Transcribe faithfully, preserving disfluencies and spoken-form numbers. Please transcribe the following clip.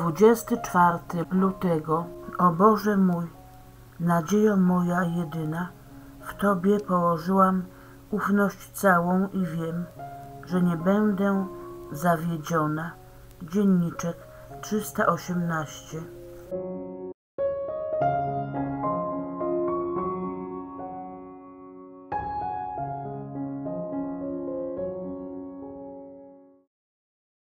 dwudziestego czwartego lutego. O Boże mój, nadziejo moja jedyna, w Tobie położyłam ufność całą i wiem, że nie będę zawiedziona. Dzienniczek trzysta osiemnaście.